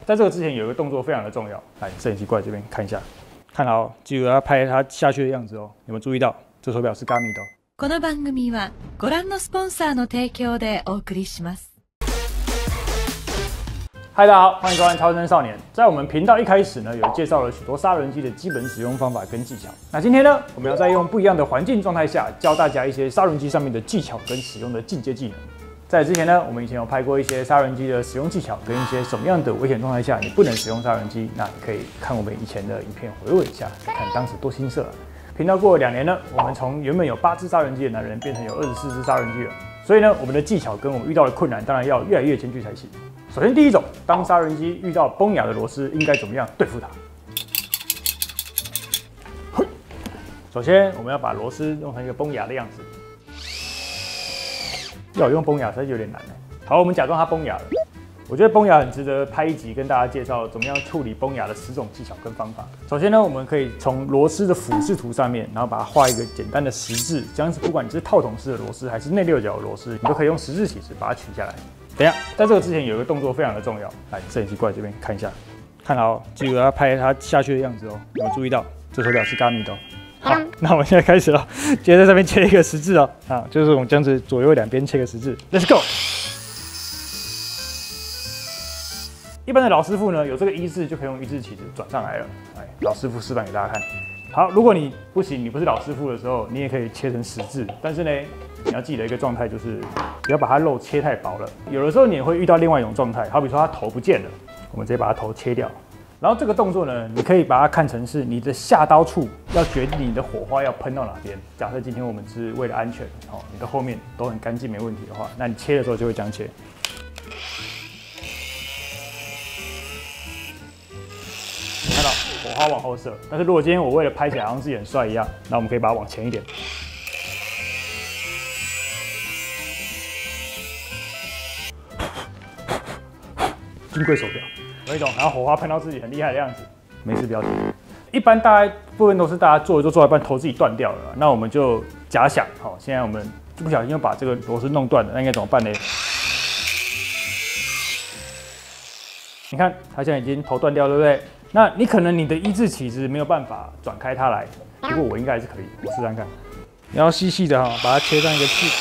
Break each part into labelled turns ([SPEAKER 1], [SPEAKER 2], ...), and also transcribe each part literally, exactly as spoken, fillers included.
[SPEAKER 1] 在这个之前有一个动作非常的重要，来，摄影机过来这边看一下，看好，记住要拍它下去的样子哦。有没有注意到？这手表是 Garmin 的哦。
[SPEAKER 2] この番組はご覧のスポンサーの提供でお送りします。
[SPEAKER 1] 嗨，大家好，欢迎收看超人少年。在我们频道一开始呢，有介绍了许多砂轮机的基本使用方法跟技巧。那今天呢，我们要再用不一样的环境状态下，教大家一些砂轮机上面的技巧跟使用的进阶技能。在之前呢，我们以前有拍过一些砂轮机的使用技巧，跟一些什么样的危险状态下你不能使用砂轮机。那你可以看我们以前的影片回味一下，看当时多青涩啊。频道过了两年呢，我们从原本有八只砂轮机的男人变成有二十四只砂轮机了。所以呢，我们的技巧跟我们遇到的困难，当然要越来越艰巨才行。首先，第一种，当砂轮机遇到崩牙的螺丝，应该怎么样对付它？首先，我们要把螺丝弄成一个崩牙的样子。要用崩牙实在有点难呢。好，我们假装它崩牙了。我觉得崩牙很值得拍一集，跟大家介绍怎么样处理崩牙的十种技巧跟方法。首先呢，我们可以从螺丝的俯视图上面，然后把它画一个简单的十字，这样子不管你是套筒式的螺丝还是内六角的螺丝，你都可以用十字起子把它取下来。等一下，在这个之前有一个动作非常的重要，来，摄影机过来这边看一下，看好，记住要拍它下去的样子哦。有没有注意到？这手表是 Garmin 的哦。好，那我们现在开始了，接着在上面切一个十字哦，啊，就是我们这样子左右两边切个十字 ，Let's go。一般的老师傅呢，有这个一字就可以用一字起子转上来了。来，老师傅示范给大家看。好，如果你不行，你不是老师傅的时候，你也可以切成十字，但是呢，你要记得一个状态，就是不要把它肉切太薄了。有的时候你也会遇到另外一种状态，好比说它头不见了，我们直接把它头切掉。然后这个动作呢，你可以把它看成是你的下刀处要决定你的火花要喷到哪边。假设今天我们是为了安全，哦，你的后面都很干净没问题的话，那你切的时候就会这样切。你看到火花往后射，但是如果今天我为了拍起来好像自己很帅一样，那我们可以把它往前一点。金贵手表。有一种，然后火花喷到自己很厉害的样子，没事不要紧。一般大家部分都是大家做一做做一半头自己断掉了，那我们就假想，好，现在我们不小心又把这个螺丝弄断了，那应该怎么办呢？你看它现在已经头断掉，对不对？那你可能你的一字起子没有办法转开它来，不过我应该还是可以，我试试看。你要细细的哈，把它切上一个刺。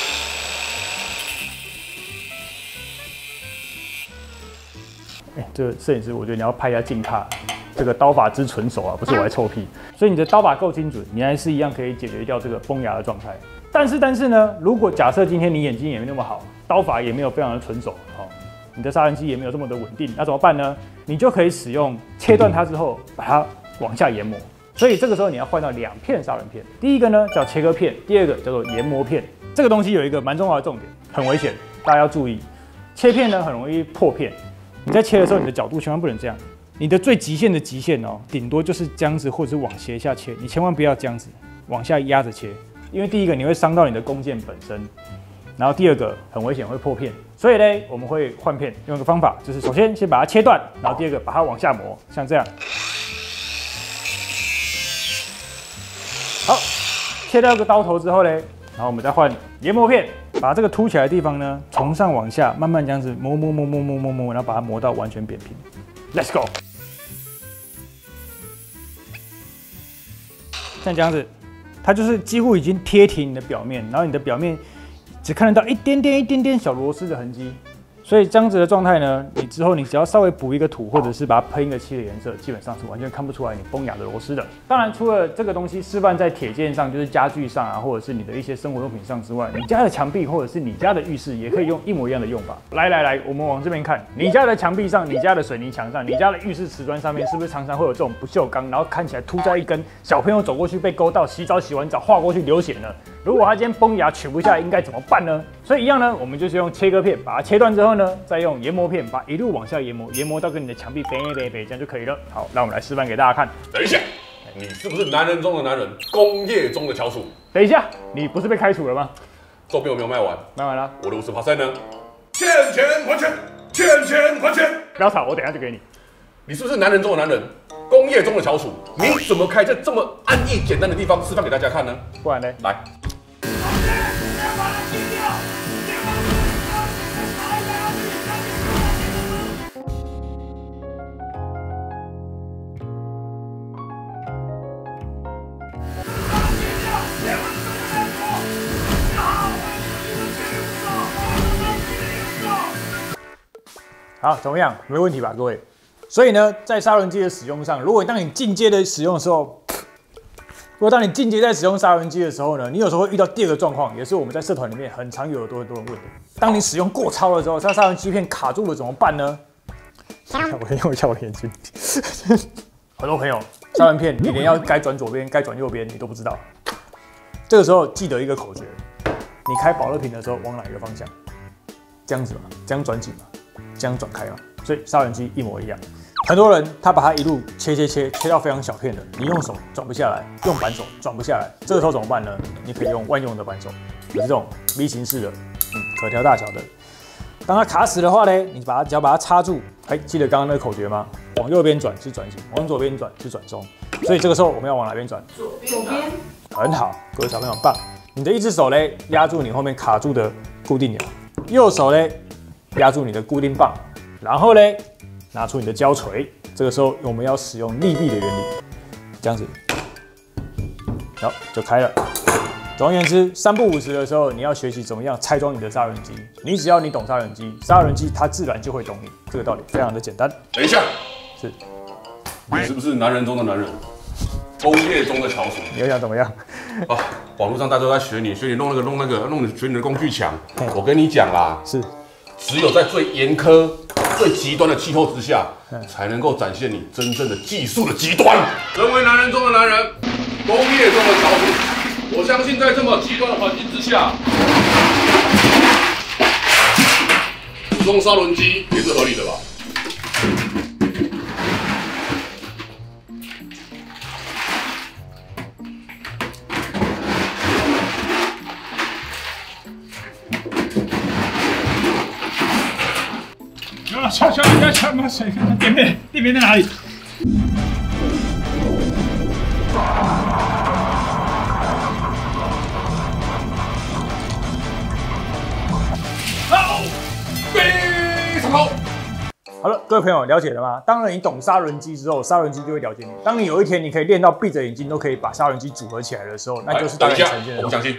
[SPEAKER 1] 哎，这个摄影师，我觉得你要拍一下近看，这个刀法之纯熟啊，不是我来臭屁。所以你的刀法够精准，你还是一样可以解决掉这个崩牙的状态。但是，但是呢，如果假设今天你眼睛也没那么好，刀法也没有非常的纯熟，好，你的砂轮机也没有这么的稳定，那怎么办呢？你就可以使用切断它之后，把它往下研磨。所以这个时候你要换到两片砂轮片，第一个呢叫切割片，第二个叫做研磨片。这个东西有一个蛮重要的重点，很危险，大家要注意。切片呢很容易破片。你在切的时候，你的角度千万不能这样。你的最极限的极限哦，顶多就是这样子，或者是往斜下切。你千万不要这样子往下压着切，因为第一个你会伤到你的弓箭本身，然后第二个很危险会破片。所以呢，我们会换片，用一个方法，就是首先先把它切断，然后第二个把它往下磨，像这样。好，切掉个刀头之后呢，然后我们再换研磨片。把这个凸起来的地方呢，从上往下慢慢这样子磨磨磨磨磨磨磨，然后把它磨到完全扁平。Let's go。像这样子，它就是几乎已经贴挺你的表面，然后你的表面只看得到一点点一点点小螺丝的痕迹。所以这样子的状态呢，你之后你只要稍微补一个土，或者是把它喷一个漆的颜色，基本上是完全看不出来你崩牙的螺丝的。当然，除了这个东西示范在铁件上，就是家具上啊，或者是你的一些生活用品上之外，你家的墙壁或者是你家的浴室也可以用一模一样的用法。来来来，我们往这边看，你家的墙壁上、你家的水泥墙上、你家的浴室瓷砖上面，是不是常常会有这种不锈钢，然后看起来凸在一根，小朋友走过去被勾到，洗澡洗完澡划过去流血呢？如果他今天崩牙取不下来，应该怎么办呢？所以一样呢，我们就是用切割片把它切断之后呢，再用研磨片把一路往下研磨，研磨到跟你的墙壁北北北这样就可以了。好，那我们来示范给大家看。
[SPEAKER 3] 等一下，你是不是男人中的男人，工业中的翘楚？
[SPEAKER 1] 等一下，你不是被开除了吗？
[SPEAKER 3] 周边有没有卖完？
[SPEAKER 1] 卖完了。
[SPEAKER 3] 我的五十 percent 呢？欠钱还钱，欠钱还钱！
[SPEAKER 1] 不要吵，我等一下就给你。
[SPEAKER 3] 你是不是男人中的男人，工业中的翘楚？你怎么可以在这么安逸简单的地方示范给大家看呢？
[SPEAKER 1] 不然呢？
[SPEAKER 3] 来。
[SPEAKER 1] 好，怎么样？没问题吧，各位？所以呢，在砂轮机的使用上，如果当你进阶的使用的时候，如果当你进阶在使用砂轮机的时候呢，你有时候会遇到第二个状况，也是我们在社团里面很常有很多很多人问的。当你使用过超的时候，它砂轮机片卡住了怎么办呢？我先用一下我的眼睛。很多朋友，砂轮片你连要该转左边、该转右边你都不知道。这个时候记得一个口诀：你开保乐瓶的时候往哪一个方向？这样子嘛，这样转紧嘛，这样转开嘛。所以砂轮机一模一样。很多人他把它一路切切切切到非常小片的，你用手转不下来，用扳手转不下来，这个时候怎么办呢？你可以用万用的扳手，也是这种 V 型式的，嗯，可调大小的。当它卡死的话呢，你把它只要把它插住，哎，记得刚刚那个口诀吗？往右边转是转紧，往左边转是转松。所以这个时候我们要往哪边转？
[SPEAKER 4] 左边。
[SPEAKER 1] 很好，各位小朋友棒。你的一只手嘞压住你后面卡住的固定钮，右手嘞压住你的固定棒，然后嘞拿出你的胶锤。这个时候我们要使用利弊的原理，这样子，好就开了。总而言之，三不五时的时候，你要学习怎么样拆装你的砂轮机。你只要你懂砂轮机，砂轮机它自然就会懂你。这个道理非常的简单。
[SPEAKER 3] 等一下，
[SPEAKER 1] 是，
[SPEAKER 3] 你是不是男人中的男人，工业中的翘楚？
[SPEAKER 1] 你又想怎么样？
[SPEAKER 3] 啊，网络上大家都在学你，学你弄那个弄那个弄你学你的工具墙。我跟你讲啦，
[SPEAKER 1] 是，
[SPEAKER 3] 只有在最严苛、最极端的气候之下，才能够展现你真正的技术的极端。身为男人中的男人，工业中的翘楚，我相信在这么极端的环境之下，使用砂轮机也是合理的吧？
[SPEAKER 1] 啊！敲敲敲敲！妈水！店面店面在哪里？
[SPEAKER 3] 好，非常好。
[SPEAKER 1] 好了，各位朋友了解了吗？当然，你懂砂轮机之后，砂轮机就会了解你。当你有一天你可以练到闭着眼睛都可以把砂轮机组合起来的时候，那就是当然呈现的。
[SPEAKER 3] 我不相信。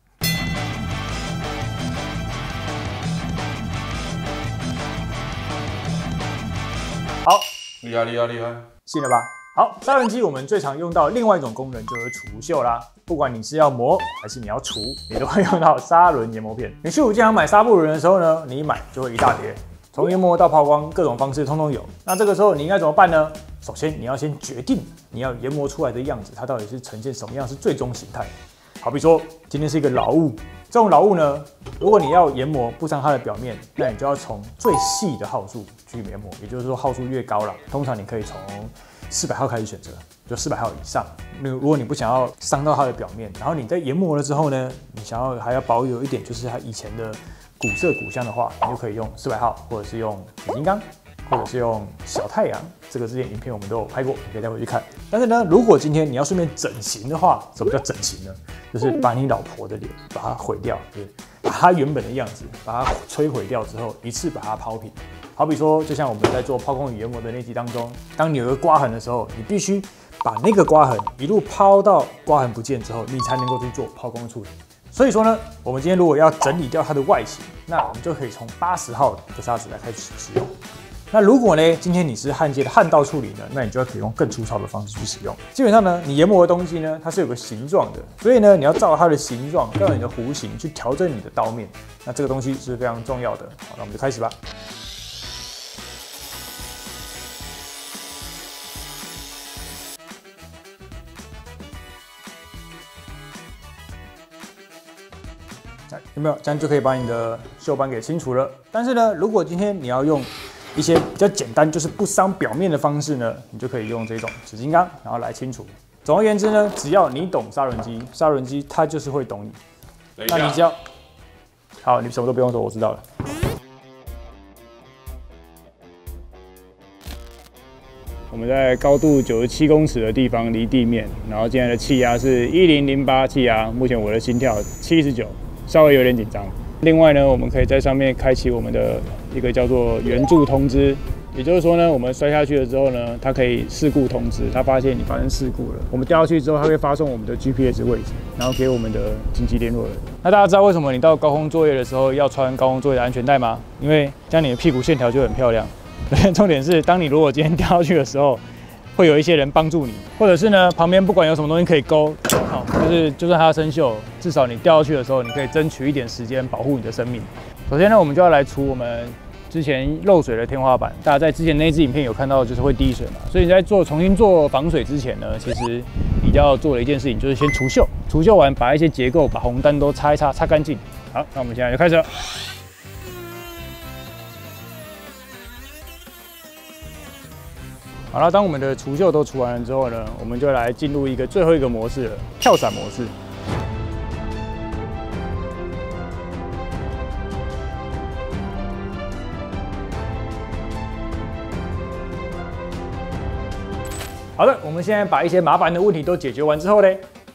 [SPEAKER 1] 好，
[SPEAKER 3] 厉害厉害厉害，
[SPEAKER 1] 信了吧？好，砂轮机我们最常用到另外一种功能就是除锈啦。不管你是要磨还是你要除，你都会用到砂轮研磨片。你去五金行买砂布轮的时候呢，你一买就会一大叠，从研磨到抛光，各种方式通通有。那这个时候你应该怎么办呢？首先你要先决定你要研磨出来的样子，它到底是呈现什么样是最终形态。好比说今天是一个老物，这种老物呢，如果你要研磨不伤它的表面，那你就要从最细的号数去研磨，也就是说号数越高了，通常你可以从四百号开始选择，就四百号以上。那如果你不想要伤到它的表面，然后你在研磨了之后呢，你想要还要保有一点就是它以前的古色古香的话，你就可以用四百号，或者是用铁金刚，或者是用小太阳。这个之前影片我们都有拍过，你可以再回去看。但是呢，如果今天你要顺便整形的话，什么叫整形呢？就是把你老婆的脸把它毁掉，就是把它原本的样子把它摧毁掉之后，一次把它抛平。好比说，就像我们在做抛光与研磨的那集当中，当你有个刮痕的时候，你必须把那个刮痕一路抛到刮痕不见之后，你才能够去做抛光处理。所以说呢，我们今天如果要整理掉它的外形，那我们就可以从八十号的砂纸来开始使用。那如果呢，今天你是焊接的焊道处理呢，那你就要可以用更粗糙的方式去使用。基本上呢，你研磨的东西呢，它是有个形状的，所以呢，你要照它的形状，照你的弧形去调整你的刀面。那这个东西是非常重要的。好，那我们就开始吧。有没有？这样就可以把你的锈斑给清除了。但是呢，如果今天你要用一些比较简单，就是不伤表面的方式呢，你就可以用这种纸金刚，然后来清除。总而言之呢，只要你懂砂轮机，砂轮机它就是会懂你。那你只要好，你什么都不用说，我知道了。我们在高度九十七公尺的地方离地面，然后现在的气压是一零零八气压，目前我的心跳七十九。稍微有点紧张。另外呢，我们可以在上面开启我们的一个叫做援助通知， 也就是说呢，我们摔下去了之后呢，它可以事故通知，它发现你发生事故了。我们掉下去之后，它会发送我们的 G P S 位置，然后给我们的紧急联络人。那大家知道为什么你到高空作业的时候要穿高空作业的安全带吗？因为这样你的屁股线条就很漂亮。重点是，当你如果今天掉下去的时候，会有一些人帮助你，或者是呢，旁边不管有什么东西可以勾，好，就是就算它生锈，至少你掉下去的时候，你可以争取一点时间保护你的生命。首先呢，我们就要来除我们之前漏水的天花板。大家在之前那支影片有看到，就是会滴水嘛，所以你在做重新做防水之前呢，其实你要做的一件事情就是先除锈，除锈完把一些结构、把红单都擦一擦，擦干净。好，那我们现在就开始了。好了，当我们的除锈都除完了之后呢，我们就来进入一个最后一个模式了——跳伞模式。好的，我们现在把一些麻烦的问题都解决完之后呢，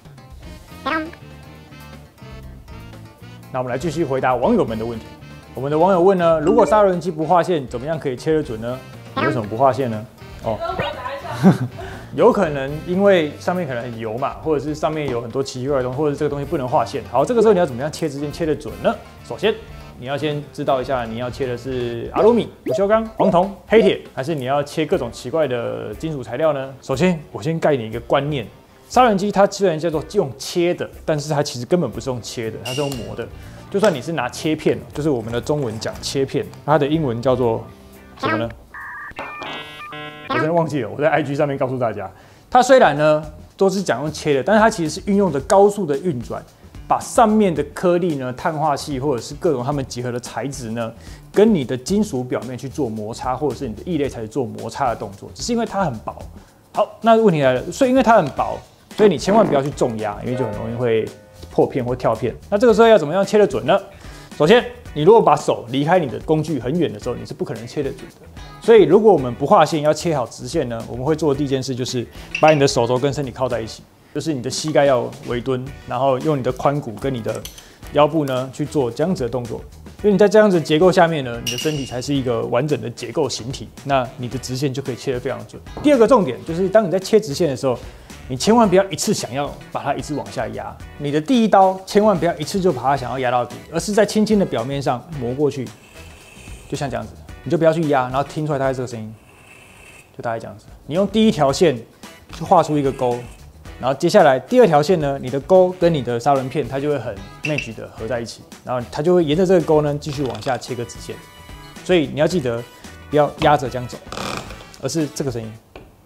[SPEAKER 1] 那我们来继续回答网友们的问题。我们的网友问呢，如果砂轮机不划线，怎么样可以切得准呢？你为什么不划线呢？哦，有可能因为上面可能很油嘛，或者是上面有很多奇奇怪怪的东西，或者是这个东西不能划线。好，这个时候你要怎么样切直线切得准呢？首先，你要先知道一下你要切的是阿鲁米、不锈钢、黄铜、黑铁，还是你要切各种奇怪的金属材料呢？首先，我先概念一个观念，砂轮机它虽然叫做用切的，但是它其实根本不是用切的，它是用磨的。就算你是拿切片，就是我们的中文讲切片，它的英文叫做什么呢？我真的忘记了，我在 I G 上面告诉大家，它虽然呢都是讲用切的，但是它其实是运用着高速的运转，把上面的颗粒呢、碳化系或者是各种它们结合的材质呢，跟你的金属表面去做摩擦，或者是你的异类材质做摩擦的动作，只是因为它很薄。好，那问题来了，所以因为它很薄，所以你千万不要去重压，因为就很容易会破片或跳片。那这个时候要怎么样切得准呢？首先，你如果把手离开你的工具很远的时候，你是不可能切得准的。所以，如果我们不划线，要切好直线呢，我们会做的第一件事就是把你的手肘跟身体靠在一起，就是你的膝盖要微蹲，然后用你的髋骨跟你的腰部呢去做这样子的动作。因为你在这样子结构下面呢，你的身体才是一个完整的结构形体，那你的直线就可以切得非常准。第二个重点就是，当你在切直线的时候，你千万不要一次想要把它一次往下压，你的第一刀千万不要一次就把它想要压到底，而是在轻轻的表面上磨过去，就像这样子，你就不要去压，然后听出来大概这个声音，就大概这样子。你用第一条线就画出一个钩，然后接下来第二条线呢，你的钩跟你的砂轮片它就会很 match 的合在一起，然后它就会沿着这个钩呢继续往下切个直线。所以你要记得不要压着这样走，而是这个声音。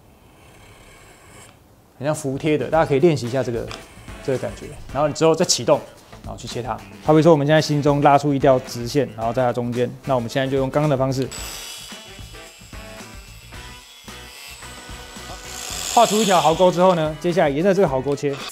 [SPEAKER 1] 很像服帖的，大家可以练习一下这个这个感觉，然后你之后再启动，然后去切它。好比说我们现在心中拉出一条直线，然后在它中间，那我们现在就用刚刚的方式，画出一条壕沟之后呢，接下来沿着这个壕沟切。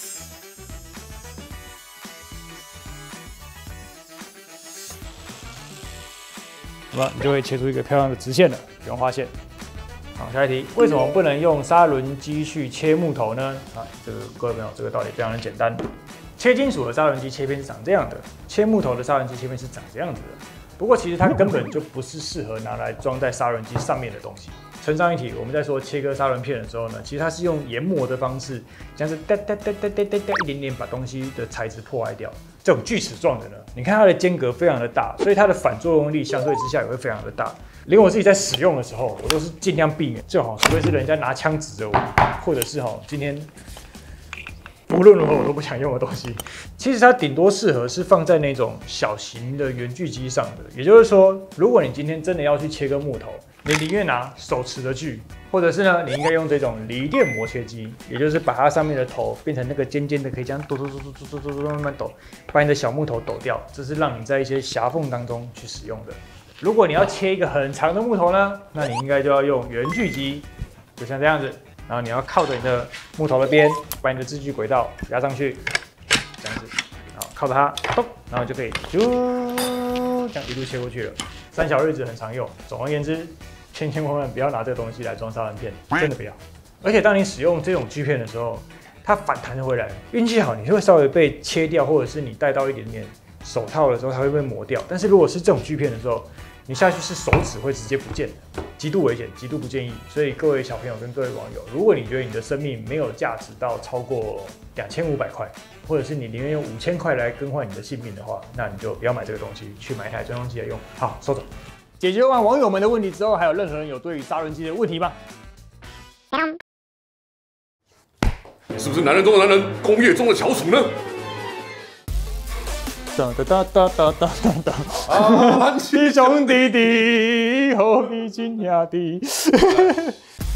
[SPEAKER 1] 那么你就会切出一个漂亮的直线了，不用画线。好，下一题，为什么不能用砂轮机去切木头呢？啊，这个各位朋友，这个道理非常的简单。切金属的砂轮机切片是长这样的，切木头的砂轮机切片是长这样子的。不过其实它根本就不是适合拿来装在砂轮机上面的东西。承上一题，我们在说切割砂轮片的时候呢，其实它是用研磨的方式，像是哒哒哒哒哒哒哒一点点把东西的材质破坏掉。这种锯齿状的呢，你看它的间隔非常的大，所以它的反作用力相对之下也会非常的大。连我自己在使用的时候，我都是尽量避免，最好除非是人家拿枪指着我，或者是哈今天无论如何我都不想用的东西。其实它顶多适合是放在那种小型的圆锯机上的，也就是说，如果你今天真的要去切割木头，你宁愿拿手持的锯，或者是呢，你应该用这种离电磨切机，也就是把它上面的头变成那个尖尖的，可以这样抖抖抖抖抖抖抖慢慢抖，把你的小木头抖掉，这是让你在一些狭缝当中去使用的。如果你要切一个很长的木头呢，那你应该就要用圆锯机，就像这样子，然后你要靠着你的木头的边，把你的支锯轨道压上去，这样子，然后靠着它，咚，然后就可以啾，这样一路切过去了。三小日子很常用。总而言之，千千万万不要拿这个东西来装砂轮片，真的不要。而且当你使用这种锯片的时候，它反弹回来，运气好，你会稍微被切掉，或者是你戴到一点点手套的时候，它会被磨掉。但是如果是这种锯片的时候， 你下去是手指会直接不见的，极度危险，极度不建议。所以各位小朋友跟各位网友，如果你觉得你的生命没有价值到超过两千五百块，或者是你宁愿用五千块来更换你的性命的话，那你就不要买这个东西，去买一台专用机来用。好，收走。解决完网友们的问题之后，还有任何人有对于砂轮机的问题吗？
[SPEAKER 3] 是不是男人中的男人，工业中的翘楚呢？
[SPEAKER 1] 哒哒哒哒哒哒哒哒！
[SPEAKER 3] 啊，
[SPEAKER 1] 弟兄弟弟，何必惊讶的？